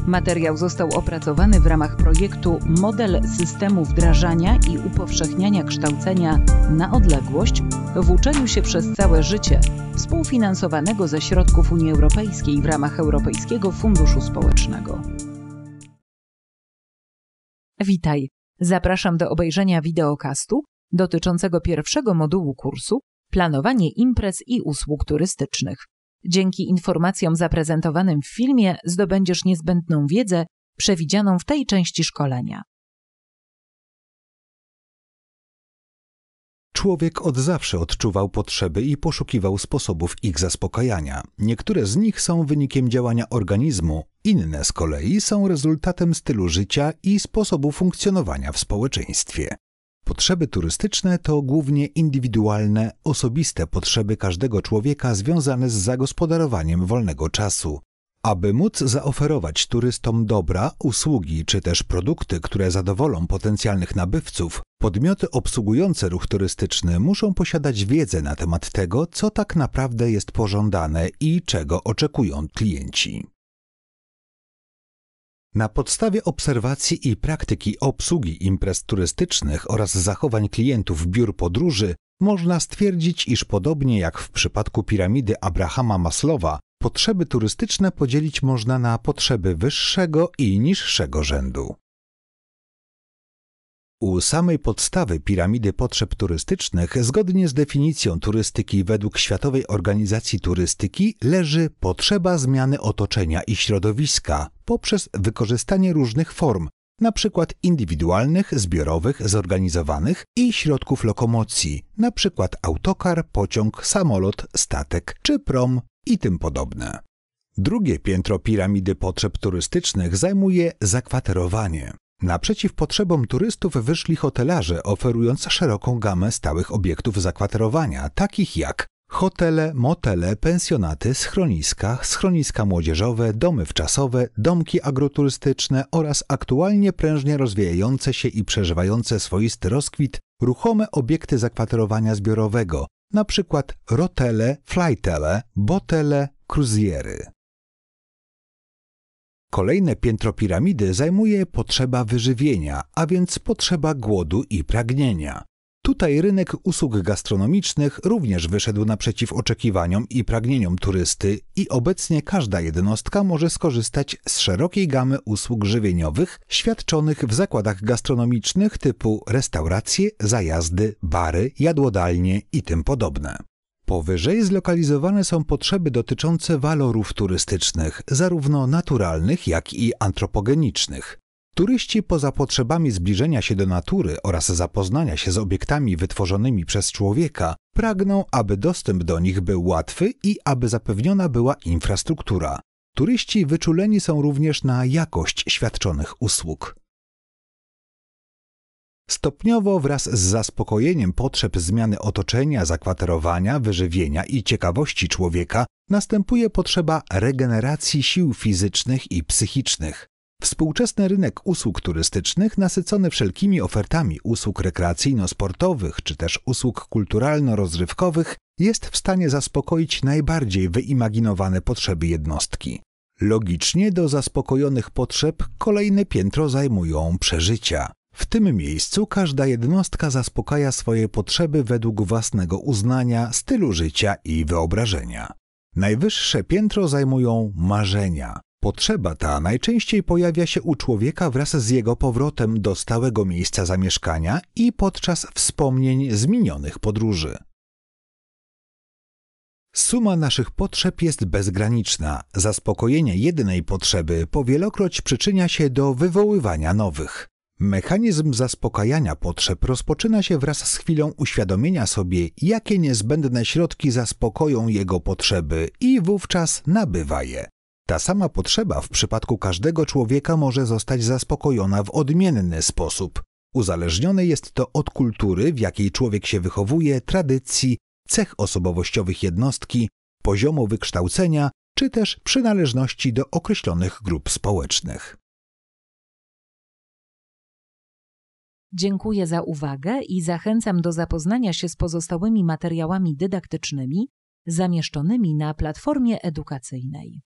Materiał został opracowany w ramach projektu Model systemu wdrażania i upowszechniania kształcenia na odległość w uczeniu się przez całe życie, współfinansowanego ze środków Unii Europejskiej w ramach Europejskiego Funduszu Społecznego. Witaj! Zapraszam do obejrzenia wideokastu dotyczącego pierwszego modułu kursu Planowanie imprez i usług turystycznych. Dzięki informacjom zaprezentowanym w filmie zdobędziesz niezbędną wiedzę przewidzianą w tej części szkolenia. Człowiek od zawsze odczuwał potrzeby i poszukiwał sposobów ich zaspokajania. Niektóre z nich są wynikiem działania organizmu, inne z kolei są rezultatem stylu życia i sposobu funkcjonowania w społeczeństwie. Potrzeby turystyczne to głównie indywidualne, osobiste potrzeby każdego człowieka związane z zagospodarowaniem wolnego czasu. Aby móc zaoferować turystom dobra, usługi czy też produkty, które zadowolą potencjalnych nabywców, podmioty obsługujące ruch turystyczny muszą posiadać wiedzę na temat tego, co tak naprawdę jest pożądane i czego oczekują klienci. Na podstawie obserwacji i praktyki obsługi imprez turystycznych oraz zachowań klientów biur podróży można stwierdzić, iż podobnie jak w przypadku piramidy Abrahama Maslowa, potrzeby turystyczne podzielić można na potrzeby wyższego i niższego rzędu. U samej podstawy piramidy potrzeb turystycznych, zgodnie z definicją turystyki według Światowej Organizacji Turystyki, leży potrzeba zmiany otoczenia i środowiska poprzez wykorzystanie różnych form, np. indywidualnych, zbiorowych, zorganizowanych i środków lokomocji, np. autokar, pociąg, samolot, statek czy prom i tym podobne. Drugie piętro piramidy potrzeb turystycznych zajmuje zakwaterowanie. Naprzeciw potrzebom turystów wyszli hotelarze, oferując szeroką gamę stałych obiektów zakwaterowania, takich jak hotele, motele, pensjonaty, schroniska młodzieżowe, domy wczasowe, domki agroturystyczne oraz aktualnie prężnie rozwijające się i przeżywające swoisty rozkwit ruchome obiekty zakwaterowania zbiorowego, np. rotele, flytele, botele, kruzjery. Kolejne piętro piramidy zajmuje potrzeba wyżywienia, a więc potrzeba głodu i pragnienia. Tutaj rynek usług gastronomicznych również wyszedł naprzeciw oczekiwaniom i pragnieniom turysty i obecnie każda jednostka może skorzystać z szerokiej gamy usług żywieniowych świadczonych w zakładach gastronomicznych typu restauracje, zajazdy, bary, jadłodalnie i tym podobne. Powyżej zlokalizowane są potrzeby dotyczące walorów turystycznych, zarówno naturalnych, jak i antropogenicznych. Turyści poza potrzebami zbliżenia się do natury oraz zapoznania się z obiektami wytworzonymi przez człowieka pragną, aby dostęp do nich był łatwy i aby zapewniona była infrastruktura. Turyści wyczuleni są również na jakość świadczonych usług. Stopniowo wraz z zaspokojeniem potrzeb zmiany otoczenia, zakwaterowania, wyżywienia i ciekawości człowieka następuje potrzeba regeneracji sił fizycznych i psychicznych. Współczesny rynek usług turystycznych, nasycony wszelkimi ofertami usług rekreacyjno-sportowych czy też usług kulturalno-rozrywkowych, jest w stanie zaspokoić najbardziej wyimaginowane potrzeby jednostki. Logicznie do zaspokojonych potrzeb kolejne piętro zajmują przeżycia. W tym miejscu każda jednostka zaspokaja swoje potrzeby według własnego uznania, stylu życia i wyobrażenia. Najwyższe piętro zajmują marzenia. Potrzeba ta najczęściej pojawia się u człowieka wraz z jego powrotem do stałego miejsca zamieszkania i podczas wspomnień z minionych podróży. Suma naszych potrzeb jest bezgraniczna. Zaspokojenie jednej potrzeby powielokroć przyczynia się do wywoływania nowych. Mechanizm zaspokajania potrzeb rozpoczyna się wraz z chwilą uświadomienia sobie, jakie niezbędne środki zaspokoją jego potrzeby i wówczas nabywa je. Ta sama potrzeba w przypadku każdego człowieka może zostać zaspokojona w odmienny sposób. Uzależnione jest to od kultury, w jakiej człowiek się wychowuje, tradycji, cech osobowościowych jednostki, poziomu wykształcenia czy też przynależności do określonych grup społecznych. Dziękuję za uwagę i zachęcam do zapoznania się z pozostałymi materiałami dydaktycznymi zamieszczonymi na platformie edukacyjnej.